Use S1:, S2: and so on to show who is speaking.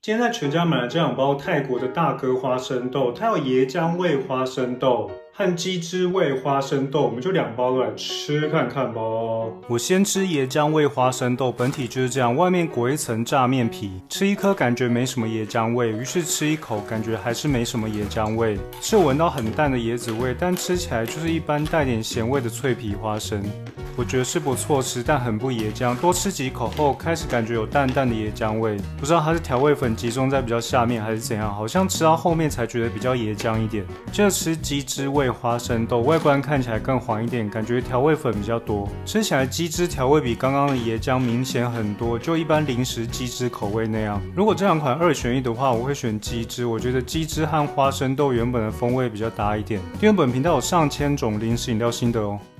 S1: 今天在全家买了这2包泰国的大哥花生豆，它有椰浆味花生豆和鸡汁味花生豆，我们就2包来吃看看吧。我先吃椰浆味花生豆，本体就是这样，外面裹一层炸面皮，吃一颗感觉没什么椰浆味，于是吃一口感觉还是没什么椰浆味，是闻到很淡的椰子味，但吃起来就是一般带点咸味的脆皮花生。我觉得是不错吃，但很不椰浆。多吃几口后，开始感觉有淡淡的椰浆味，不知道它是调味粉集中在比较下面还是怎样，好像吃到后面才觉得比较椰浆一点。接着吃鸡汁味花生豆，外观看起来更黄一点，感觉调味粉比较多。吃起来鸡汁调味比刚刚的椰浆明显很多，就一般零食鸡汁口味那样。如果这2款2选1的话，我会选鸡汁。我觉得鸡汁和花生豆原本的风味比较搭一点。订阅本频道有上千种零食饮料心得哦。